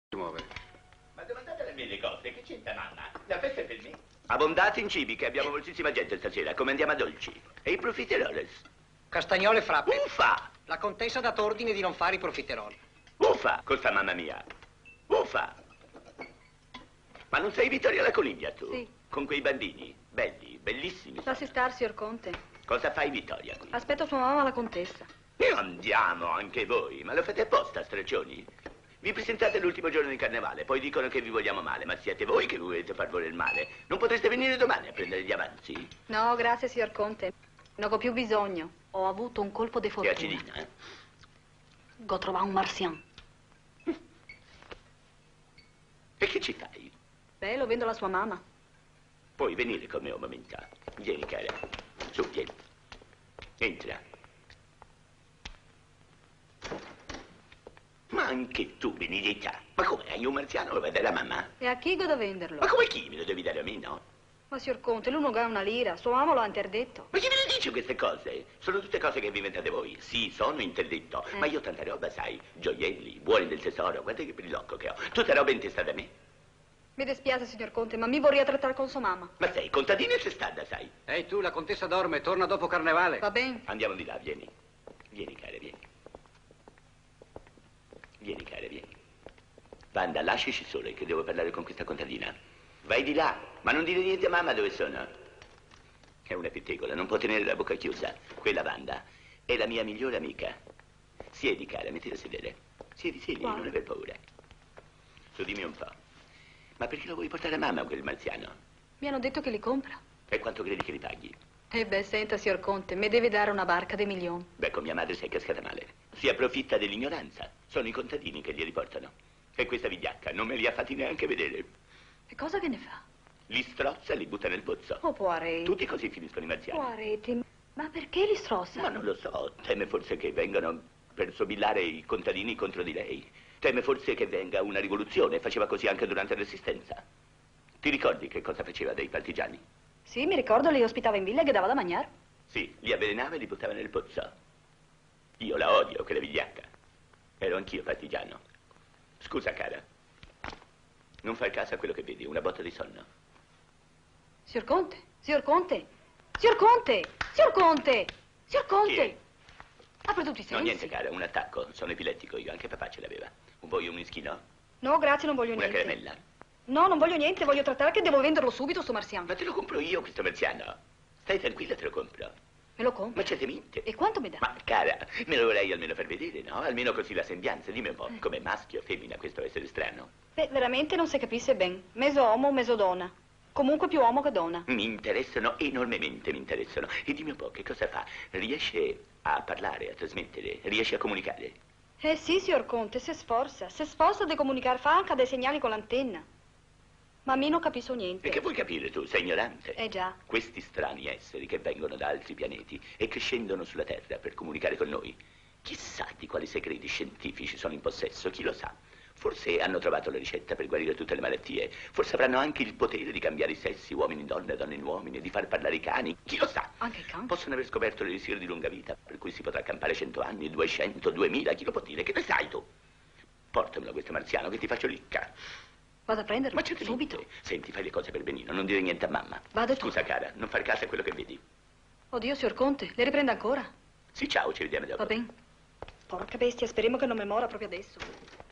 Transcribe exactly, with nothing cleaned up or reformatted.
muove. Ma domandate le mie cose, che c'entra mamma? La festa è per me. Abbondate in cibi, che abbiamo moltissima gente stasera. Come andiamo a dolci? E i profiteroles? Castagnolo e frappe. Uffa! La contessa ha dato ordine di non fare i profiteroli. Uffa! Costa mamma mia. Uffa! Ma non sei Vittoria la Coniglia, tu? Sì. Con quei bambini? Belli, bellissimi. Lasci star, signor Conte. Cosa fai, Vittoria, qui? Aspetto sua mamma, la contessa. E andiamo, anche voi. Ma lo fate apposta, straccioni? Vi presentate l'ultimo giorno di carnevale, poi dicono che vi vogliamo male, ma siete voi che vi volete far voler male. Non potreste venire domani a prendere gli avanzi? No, grazie, signor Conte. Non ho più bisogno. Ho avuto un colpo di Che fortuna. acidina, eh? Ho trovato un marziano. E che ci fai? Beh, lo vendo alla sua mamma. Puoi venire con me un momento. Vieni, cara. Su, vieni. Entra. Ma anche tu, Benedetta. Ma come, hai un marziano? Lo vai dare a mamma? E a chi devo venderlo? Ma come chi? Me lo devi dare a me, no? Ma signor Conte, lui non ha una lira. Sua mamma lo ha interdetto. Ma chi ve le dice queste cose? Sono tutte cose che vi inventate voi. Sì, sono interdetto. Eh. Ma io ho tanta roba, sai. Gioielli, buoni del tesoro. Guarda che brillocco che ho. Tutta roba in testa da me. Mi dispiace, signor Conte, ma mi vorrei trattare con sua mamma. Ma sei contadina e cestada, sai. Ehi tu, la contessa dorme, torna dopo carnevale. Va bene? Andiamo di là, vieni. Vieni, cara, vieni. Vieni, cara, vieni. Wanda, lasciaci sole, che devo parlare con questa contadina. Vai di là, ma non dire niente a mamma dove sono. È una pettegola, non può tenere la bocca chiusa. Quella Wanda è la mia migliore amica. Siedi, cara, mettiti a sedere. Siedi, siedi, Wow. non aver paura. Su, dimmi un po'. Ma perché lo vuoi portare a mamma quel marziano? Mi hanno detto che li compra. E quanto credi che li paghi? Eh beh, senta, signor Conte, mi deve dare una barca dei milioni. Beh, con mia madre sei cascata male. Si approfitta dell'ignoranza. Sono i contadini che glieli portano. E questa vigliacca non me li ha fatti neanche vedere. E cosa che ne fa? Li strozza e li butta nel pozzo. Oh, Poiré. Tutti così finiscono i marziani. Poirete. Ma perché li strozza? Ma non lo so. Teme forse che vengano per sobillare i contadini contro di lei. Teme forse che venga una rivoluzione. Faceva così anche durante la Resistenza. Ti ricordi che cosa faceva dei partigiani? Sì, mi ricordo, li ospitava in villa e che dava da mangiare. Sì, li avvelenava e li buttava nel pozzo. Io la odio, quella vigliacca. Ero anch'io partigiano. Scusa, cara. Non fai caso a quello che vedi, una botta di sonno. Signor Conte, signor Conte, signor Conte, signor Conte, signor Conte. Chi è? Apre tutti i sensi. No, niente, cara, un attacco. Sono epilettico io, anche papà ce l'aveva. Vuoi un whisky, No, grazie, non voglio Una niente. caramella? No, non voglio niente, voglio trattare che devo venderlo subito sto marziano. Ma te lo compro io, questo marziano. Stai tranquilla, te lo compro. Me lo compro. Ma certamente. E quanto mi dà? Ma, cara, me lo vorrei almeno far vedere, no? Almeno così la sembianza. Dimmi un po', come maschio o femmina, questo essere strano. Beh, veramente non si capisce ben. Meso uomo, meso donna. Comunque più uomo che donna. Mi interessano, enormemente mi interessano. E dimmi un po', che cosa fa? Riesce a parlare, a trasmettere? Riesce a comunicare? Eh sì, signor Conte, si sforza. Si sforza di comunicare, fa anche dei segnali con l'antenna. Ma a me non capisco niente. E che vuoi capire tu? Sei ignorante. Eh già. Questi strani esseri che vengono da altri pianeti e che scendono sulla Terra per comunicare con noi. Chissà di quali segreti scientifici sono in possesso, chi lo sa. Forse hanno trovato la ricetta per guarire tutte le malattie. Forse avranno anche il potere di cambiare i sessi, uomini in donne, donne in uomini, di far parlare i cani. Chi lo sa? Anche i cani? Possono aver scoperto l'elisir di lunga vita, per cui si potrà campare cento anni, duecento, duemila, chi lo può dire? Che ne sai tu? Portamelo questo marziano che ti faccio ricca. Vado a prenderlo? Ma certamente. Subito? Senti, fai le cose per benino, non dire niente a mamma. Vado tu. Scusa, cara, non far caso a quello che vedi. Oddio, signor Conte, le riprende ancora? Sì, ciao, ci vediamo dopo. Va bene. Porca bestia, speriamo che non mi mora proprio adesso.